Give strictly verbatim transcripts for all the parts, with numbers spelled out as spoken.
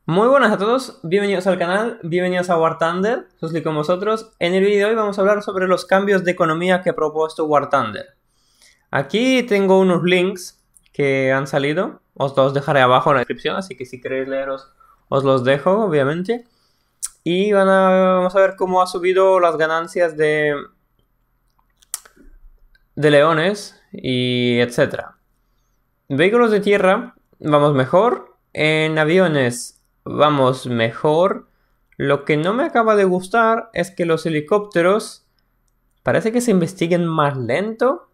Muy buenas a todos, bienvenidos al canal, bienvenidos a War Thunder, soy con vosotros. En el vídeo de hoy vamos a hablar sobre los cambios de economía que ha propuesto War Thunder. Aquí tengo unos links que han salido, os los dejaré abajo en la descripción, así que si queréis leeros os los dejo, obviamente. Y van a, vamos a ver cómo ha subido las ganancias de, de leones y etcétera. Vehículos de tierra, vamos mejor. En aviones vamos mejor. Lo que no me acaba de gustar es que los helicópteros parece que se investiguen más lento.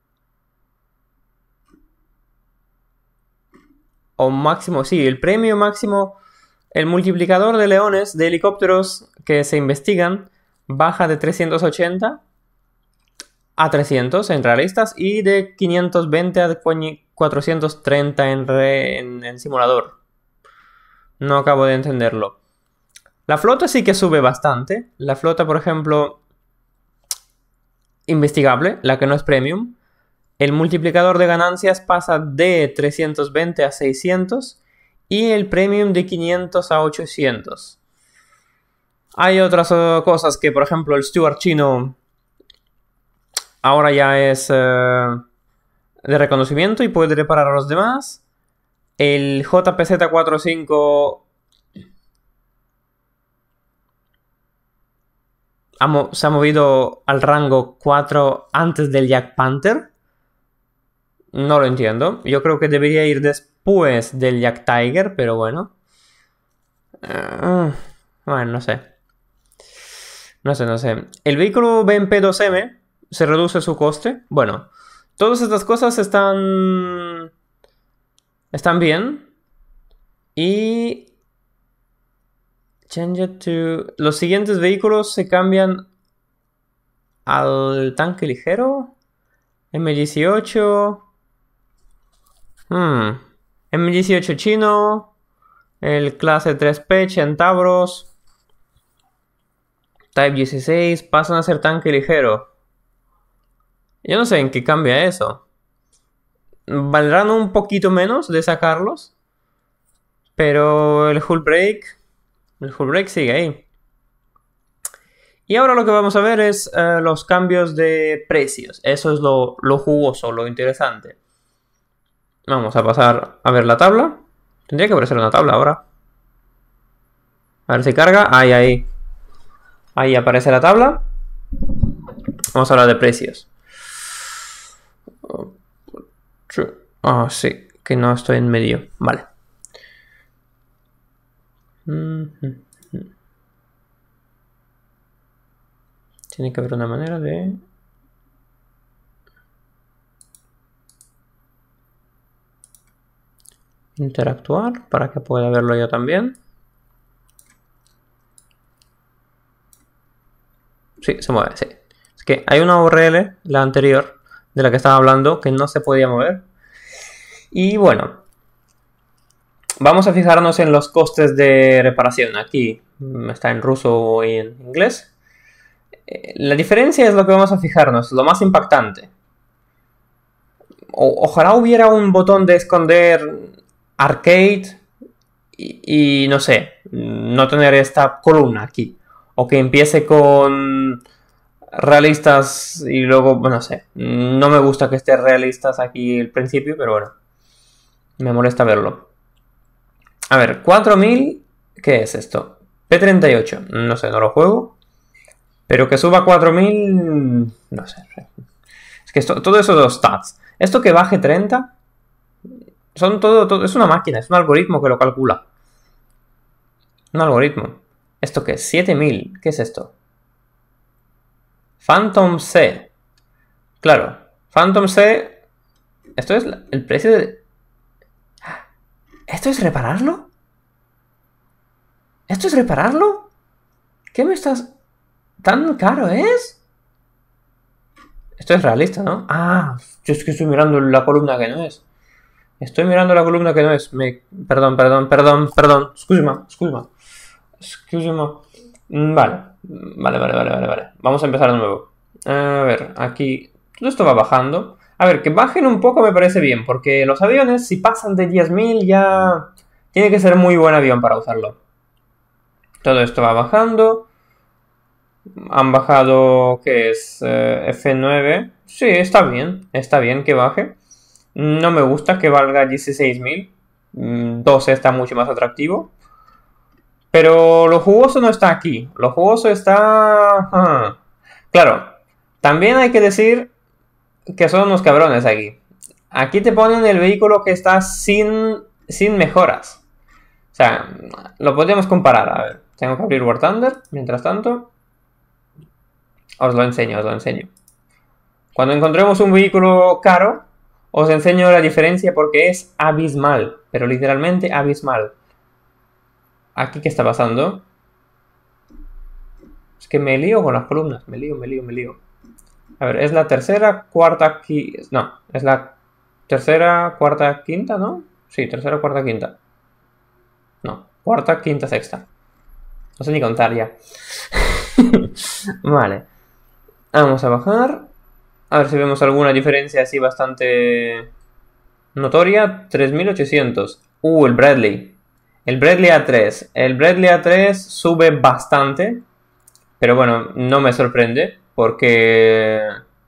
O máximo, sí, el premio máximo, el multiplicador de leones de helicópteros que se investigan baja de trescientos ochenta a trescientos en realistas y de quinientos veinte a cuatrocientos treinta en, re, en, en simulador. No acabo de entenderlo. La flota sí que sube bastante. La flota, por ejemplo, investigable, la que no es premium. El multiplicador de ganancias pasa de trescientos veinte a seiscientos y el premium de quinientos a ochocientos. Hay otras uh, cosas que, por ejemplo, el Steward chino ahora ya es uh, de reconocimiento y puede reparar a los demás. El J P Z cuarenta y cinco se ha movido al rango cuatro antes del Jack Panther. No lo entiendo. Yo creo que debería ir después del Jack Tiger, pero bueno. Uh, bueno, no sé. No sé, no sé. El vehículo B M P dos M se reduce su coste. Bueno, todas estas cosas están... Están bien. Y... Change it to... Los siguientes vehículos se cambian al tanque ligero. M dieciocho. Hmm. M dieciocho chino. El clase tres P Centauros. Type dieciséis. Pasan a ser tanque ligero. Yo no sé en qué cambia eso. Valdrán un poquito menos de sacarlos. Pero el hull break. El hull break sigue ahí. Y ahora lo que vamos a ver es uh, los cambios de precios. Eso es lo, lo jugoso, lo interesante. Vamos a pasar a ver la tabla. Tendría que aparecer una tabla ahora. A ver si carga. Ahí, ahí. Ahí aparece la tabla. Vamos a hablar de precios. Ah, oh, sí, que no estoy en medio. Vale. Tiene que haber una manera de... interactuar para que pueda verlo yo también. Sí, se mueve, sí. Es que hay una U R L, la anterior, de la que estaba hablando, que no se podía mover. Y bueno, vamos a fijarnos en los costes de reparación. Aquí está en ruso y en inglés. La diferencia es lo que vamos a fijarnos, lo más impactante. O, ojalá hubiera un botón de esconder arcade y, y no sé, no tener esta columna aquí. O que empiece con... realistas y luego, bueno, no sé, no me gusta que esté realistas aquí al principio, pero bueno, me molesta verlo. A ver, cuatro mil, ¿qué es esto? P treinta y ocho, no sé, no lo juego, pero que suba cuatro mil, no sé. Es que esto, todo eso de los stats, esto que baje treinta, son todo, todo, es una máquina, es un algoritmo que lo calcula. Un algoritmo. ¿Esto qué es? siete mil, ¿qué es esto? Phantom C. Claro, Phantom C. Esto es el precio de... ¿Esto es repararlo? ¿Esto es repararlo? ¿Qué me estás...? ¿Tan caro es? Esto es realista, ¿no? Ah, yo es que estoy mirando la columna que no es. Estoy mirando la columna que no es. Me... Perdón, perdón, perdón, perdón. Excuse-me, excuse-me. Excuse-me. Vale. Vale, vale, vale, vale, vale. Vamos a empezar de nuevo. A ver, aquí... Todo esto va bajando. A ver, que bajen un poco me parece bien, porque los aviones, si pasan de diez mil ya... Tiene que ser muy buen avión para usarlo. Todo esto va bajando. Han bajado, ¿qué es? Eh, F nueve. Sí, está bien. Está bien que baje. No me gusta que valga dieciséis mil. doce está mucho más atractivo. Pero lo jugoso no está aquí. Lo jugoso está... ah. Claro, también hay que decir que son unos cabrones aquí. Aquí te ponen el vehículo que está sin, sin mejoras. O sea, lo podemos comparar. A ver, tengo que abrir War Thunder. Mientras tanto, os lo enseño, os lo enseño. Cuando encontremos un vehículo caro, os enseño la diferencia porque es abismal. Pero literalmente abismal. ¿Aquí qué está pasando? Es que me lío con las columnas. Me lío, me lío, me lío. A ver, es la tercera, cuarta, quinta... No, es la tercera, cuarta, quinta, ¿no? Sí, tercera, cuarta, quinta. No, cuarta, quinta, sexta. No sé ni contar ya. Vale. Vamos a bajar. A ver si vemos alguna diferencia así bastante notoria. tres mil ochocientos. Uh, el Bradley. El Bradley A tres. El Bradley A tres sube bastante. Pero bueno, no me sorprende. Porque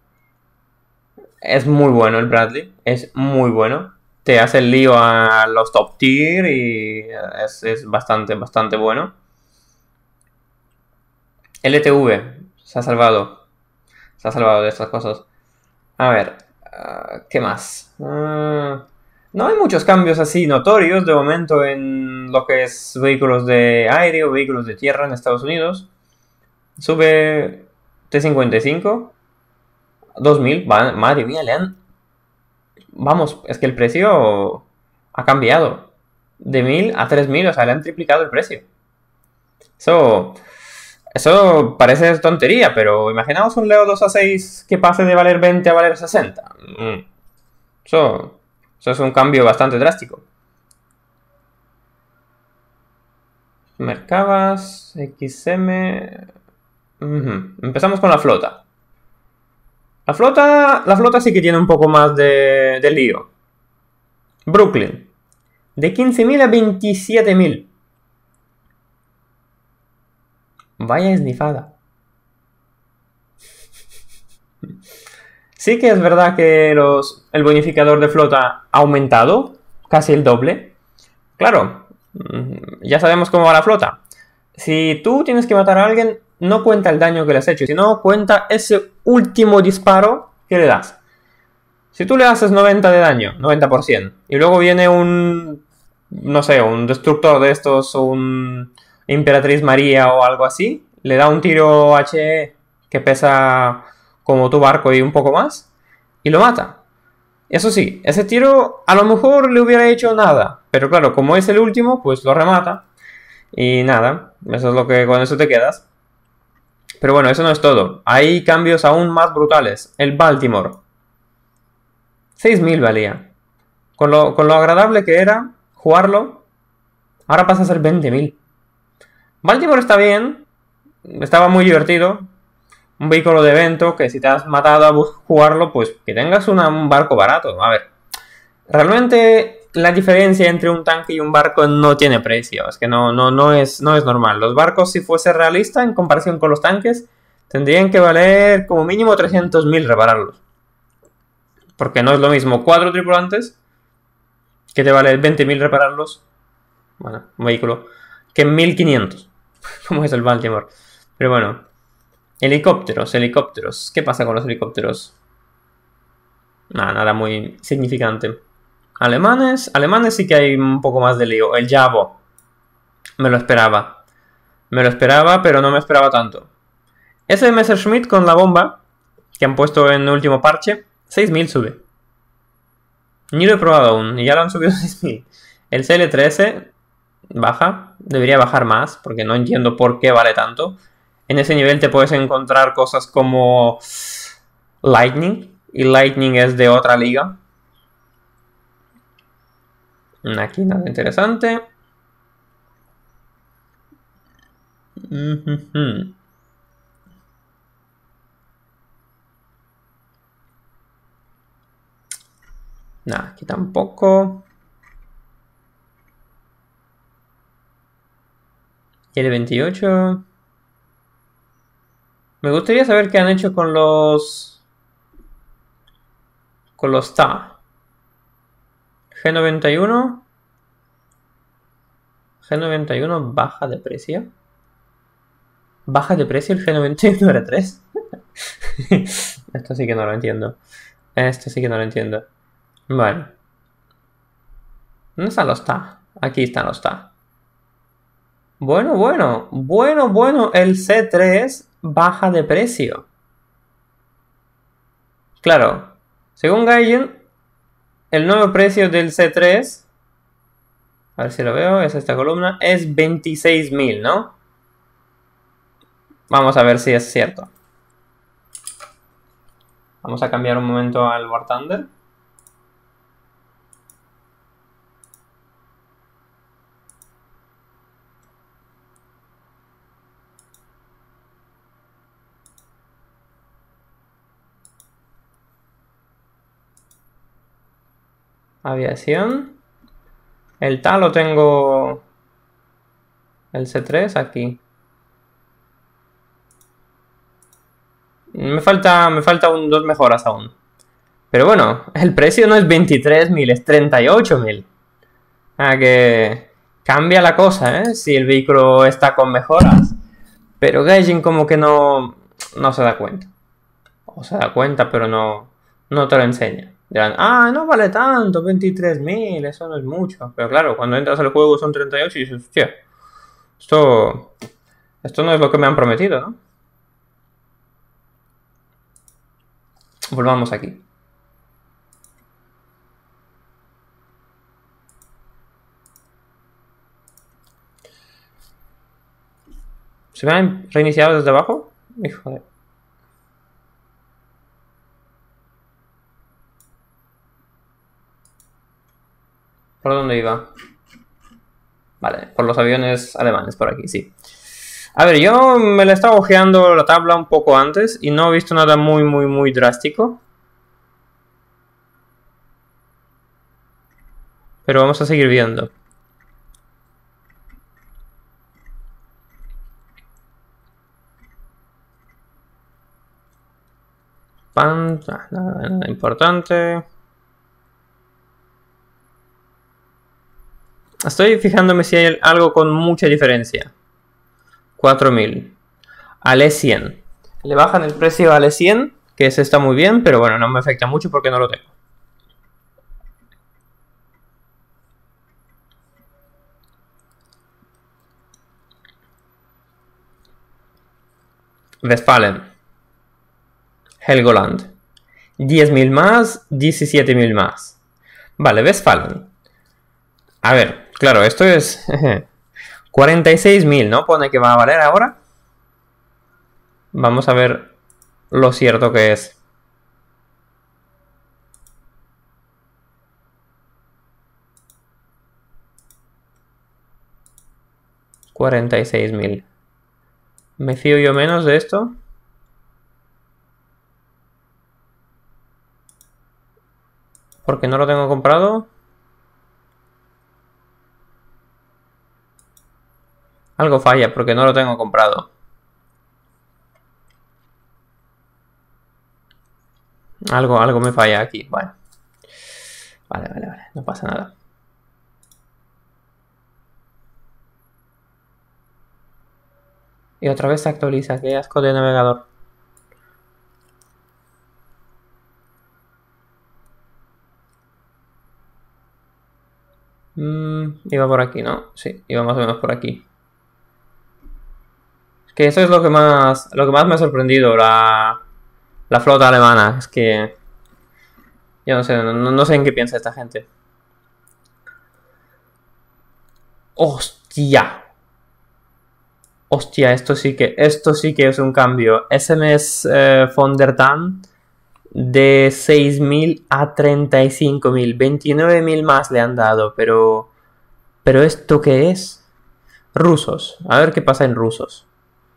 es muy bueno el Bradley. Es muy bueno. Te hace el lío a los top tier. Y es, es bastante, bastante bueno. L T V. Se ha salvado. Se ha salvado de estas cosas. A ver. Uh, ¿Qué más? Uh, no hay muchos cambios así notorios de momento en lo que es vehículos de aire o vehículos de tierra en Estados Unidos. Sube T cincuenta y cinco. dos mil. Madre mía, le han... Vamos, es que el precio ha cambiado. De mil a tres mil, o sea, le han triplicado el precio. Eso... Eso parece tontería, pero imaginaos un Leo dos A seis que pase de valer veinte a valer sesenta. Mm. Eso, eso es un cambio bastante drástico. Mercabas, X M... Uh-huh. Empezamos con la flota. La flota, la flota sí que tiene un poco más de, de lío. Brooklyn. De quince mil a veintisiete mil. Vaya esnifada. Sí que es verdad que los, el bonificador de flota ha aumentado. Casi el doble. Claro. Ya sabemos cómo va la flota. Si tú tienes que matar a alguien, no cuenta el daño que le has hecho, sino cuenta ese último disparo que le das. Si tú le haces noventa de daño, noventa por ciento, y luego viene un, no sé, un destructor de estos, o un Imperatriz María o algo así, le da un tiro H E que pesa como tu barco y un poco más, y lo mata. Eso sí, ese tiro a lo mejor le hubiera hecho nada, pero claro, como es el último, pues lo remata. Y nada, eso es lo que con eso te quedas. Pero bueno, eso no es todo. Hay cambios aún más brutales. El Baltimore. seis mil valía. Con lo, con lo agradable que era jugarlo, ahora pasa a ser veinte mil. Baltimore está bien. Estaba muy divertido. Un vehículo de evento que si te has matado a jugarlo, pues que tengas una, un barco barato. A ver. Realmente la diferencia entre un tanque y un barco no tiene precio. Es que no, no, no, es, no es normal. Los barcos, si fuese realista en comparación con los tanques, tendrían que valer como mínimo trescientos mil repararlos. Porque no es lo mismo cuatro tripulantes, que te vale veinte mil repararlos, bueno, un vehículo, que mil quinientos, como es el Baltimore. Pero bueno, helicópteros, helicópteros. ¿Qué pasa con los helicópteros? Nada, nada muy significante. Alemanes, alemanes sí que hay un poco más de lío. El Jabo. Me lo esperaba. Me lo esperaba, pero no me esperaba tanto. Ese Messerschmitt con la bomba que han puesto en el último parche, seis mil sube. Ni lo he probado aún, y ya lo han subido seis mil. El C L trece baja. Debería bajar más, porque no entiendo por qué vale tanto. En ese nivel te puedes encontrar cosas como Lightning. Y Lightning es de otra liga. Aquí nada interesante. Uh-huh. Nada, aquí tampoco. Y el veintiocho. Me gustaría saber qué han hecho con los... Con los T A. G noventa y uno. G noventa y uno baja de precio. ¿Baja de precio el G noventa y uno R tres? Esto sí que no lo entiendo. Esto sí que no lo entiendo. Vale. ¿Dónde están los T A? Aquí están los T A. Bueno, bueno. Bueno, bueno. El C tres baja de precio. Claro. Según Gaijin, el nuevo precio del C tres... A ver si lo veo. Es esta columna. Es veintiséis mil, ¿no? Vamos a ver si es cierto. Vamos a cambiar un momento al War Thunder. Aviación. El T A lo tengo... El C tres aquí. Me falta, me falta un, dos mejoras aún. Pero bueno, el precio no es veintitrés mil, es treinta y ocho mil. Ah, que cambia la cosa, ¿eh? Si el vehículo está con mejoras. Pero Gaijin como que no, no se da cuenta. O se da cuenta, pero no, no te lo enseña. Dirán, ah, no vale tanto, veintitrés mil, eso no es mucho. Pero claro, cuando entras al juego son treinta y ocho y dices, hostia, esto, esto no es lo que me han prometido, ¿no? Volvamos aquí. ¿Se me han reiniciado desde abajo? Hijo de... ¿Por dónde iba? Vale, por los aviones alemanes, por aquí, sí. A ver, yo me la estaba ojeando la tabla un poco antes y no he visto nada muy, muy, muy drástico. Pero vamos a seguir viendo. Pan, nada, nada importante. Estoy fijándome si hay algo con mucha diferencia. cuatro mil. Al E cien. Le bajan el precio al E cien, que ese está muy bien, pero bueno, no me afecta mucho porque no lo tengo. Westfalen. Helgoland. diez mil más, diecisiete mil más. Vale, Westfalen. A ver, claro, esto es cuarenta y seis mil, ¿no? Pone que va a valer ahora. Vamos a ver lo cierto que es. cuarenta y seis mil. ¿Me fío yo menos de esto? Porque no lo tengo comprado. Algo falla porque no lo tengo comprado. Algo, algo me falla aquí. Bueno. Vale, vale, vale. No pasa nada. Y otra vez se actualiza. Qué asco de navegador. Mm, iba por aquí, ¿no? Sí, iba más o menos por aquí. Es que eso es lo que más, lo que más me ha sorprendido, la, la flota alemana. Es que... Yo no sé, no, no sé en qué piensa esta gente. ¡Hostia! Hostia, esto sí que, esto sí que es un cambio. S M S eh, von der Tann de seis mil a treinta y cinco mil. veintinueve mil más le han dado, pero... ¿Pero esto qué es? Rusos. A ver qué pasa en rusos.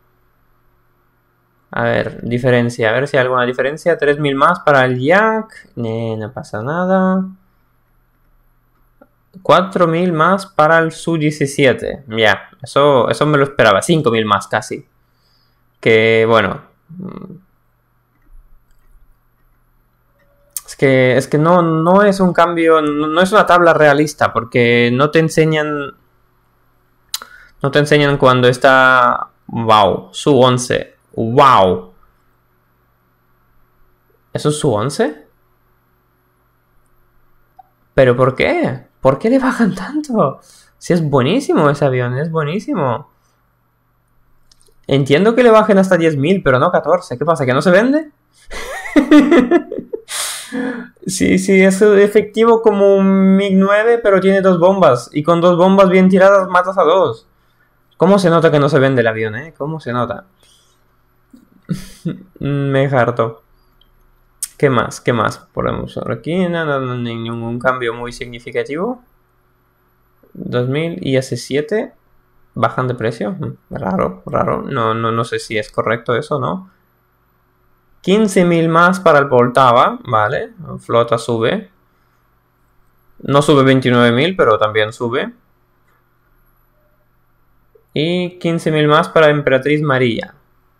A ver, diferencia. A ver si hay alguna diferencia. tres mil más para el Yak. Nee, no pasa nada. cuatro mil más para el Su diecisiete. Ya, eso, eso me lo esperaba. cinco mil más casi. Que bueno. Es que, es que no, no es un cambio, no, no es una tabla realista, porque no te enseñan. No te enseñan cuando está. Wow, Su once. Wow. ¿Eso es Su once? ¿Pero por qué? ¿Por qué le bajan tanto? Si es buenísimo ese avión, es buenísimo. Entiendo que le bajen hasta diez mil, pero no catorce. ¿Qué pasa? ¿Que no se vende? Sí, sí, es efectivo como un MiG nueve, pero tiene dos bombas. Y con dos bombas bien tiradas matas a dos. ¿Cómo se nota que no se vende el avión, eh? ¿Cómo se nota? Me harto. ¿Qué más? ¿Qué más? Ponemos aquí, nada, no, ningún cambio muy significativo. dos mil y S siete bajan de precio. Raro, raro. No, no, no sé si es correcto eso, ¿no? quince mil más para el Poltava, vale. Flota sube. No sube veintinueve mil, pero también sube. Y quince mil más para Emperatriz María.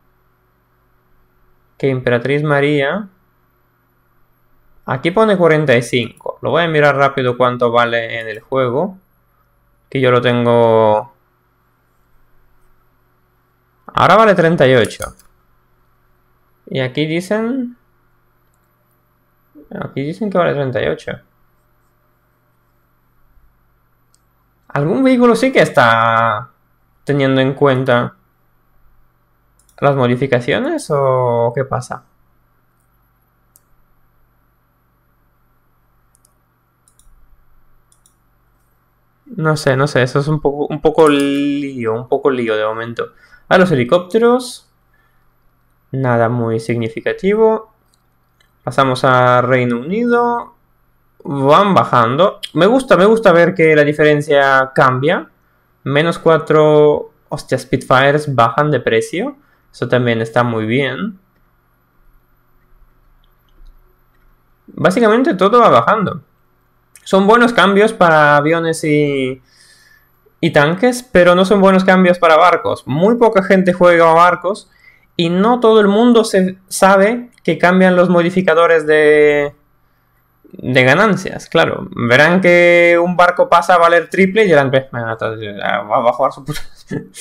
Que Emperatriz María... Aquí pone cuarenta y cinco. Lo voy a mirar rápido cuánto vale en el juego. Que yo lo tengo... Ahora vale treinta y ocho. Y aquí dicen... Aquí dicen que vale treinta y ocho. Algún vehículo sí que está teniendo en cuenta las modificaciones o qué pasa. No sé, no sé, eso es un poco, un poco lío, un poco lío de momento. A los helicópteros, nada muy significativo. Pasamos a Reino Unido. Van bajando. Me gusta, me gusta ver que la diferencia cambia. Menos cuatro... Hostia, Spitfires bajan de precio. Eso también está muy bien. Básicamente todo va bajando. Son buenos cambios para aviones y, y tanques, pero no son buenos cambios para barcos. Muy poca gente juega a barcos y no todo el mundo se sabe que cambian los modificadores de, de ganancias. Claro, verán que un barco pasa a valer triple y dirán, va a jugar su puta.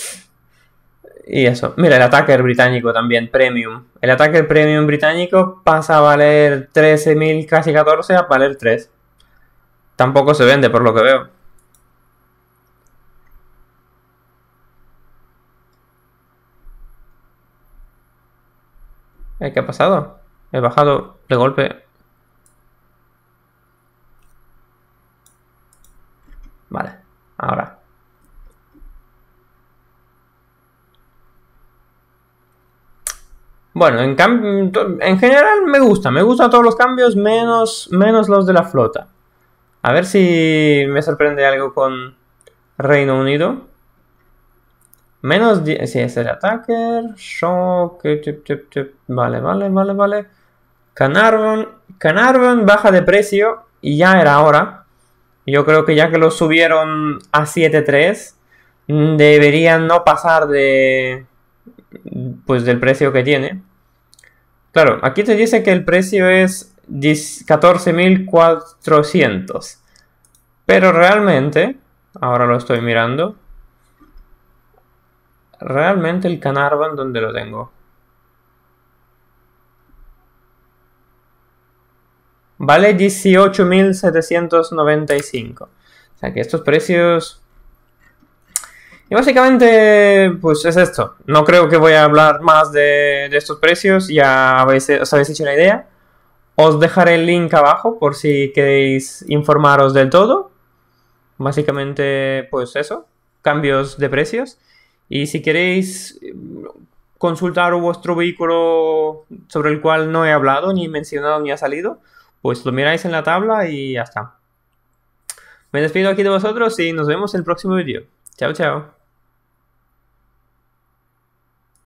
Y eso. Mira, el Attacker británico también, Premium. El Attacker Premium británico pasa a valer trece mil, casi catorce, a valer tres. Tampoco se vende, por lo que veo. ¿Eh? ¿Qué ha pasado? He bajado de golpe. Vale, ahora. Bueno, en, en general me gusta. Me gustan todos los cambios, menos, menos los de la flota. A ver si me sorprende algo con Reino Unido. Menos diez. Sí, es el Attacker. Shock. Tip, tip, tip. Vale, vale, vale, vale. Carnarvon. Carnarvon baja de precio. Y ya era hora. Yo creo que ya que lo subieron a siete tres, deberían no pasar de... Pues del precio que tiene. Claro, aquí te dice que el precio es catorce mil cuatrocientos. Pero realmente, ahora lo estoy mirando, realmente el Carnarvon, ¿dónde lo tengo? Vale dieciocho mil setecientos noventa y cinco. O sea que estos precios... Y básicamente, pues es esto. No creo que voy a hablar más de, de estos precios. Ya habéis, os habéis hecho una idea. Os dejaré el link abajo por si queréis informaros del todo. Básicamente, pues eso. Cambios de precios. Y si queréis consultar vuestro vehículo sobre el cual no he hablado, ni mencionado, ni ha salido, pues lo miráis en la tabla y ya está. Me despido aquí de vosotros y nos vemos en el próximo vídeo. Chao, chao.